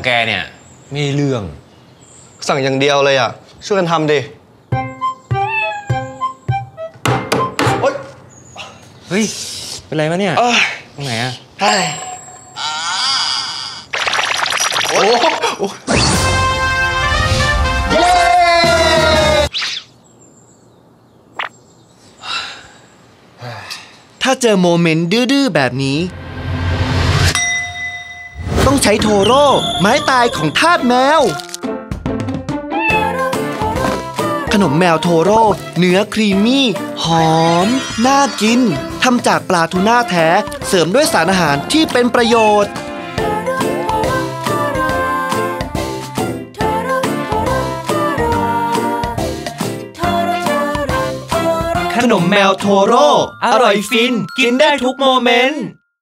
แกเนี่ยไม่เรื่องสั่งอย่างเดียวเลยอ่ะช่วยกันทำดิเฮ้ยเป็นไรมาเนี่ยตรงไหนอะโอ้โหเย้ถ้าเจอโมเมนต์ดื้อๆแบบนี้ต้องใช้โทโร่ไม้ตายของทาสแมวขนมแมวโทโร่เนื้อครีมมี่หอมน่ากินทำจากปลาทูน่าแท้เสริมด้วยสารอาหารที่เป็นประโยชน์ขนมแมวโทโร่อร่อยฟินกินได้ทุกโมเมนต์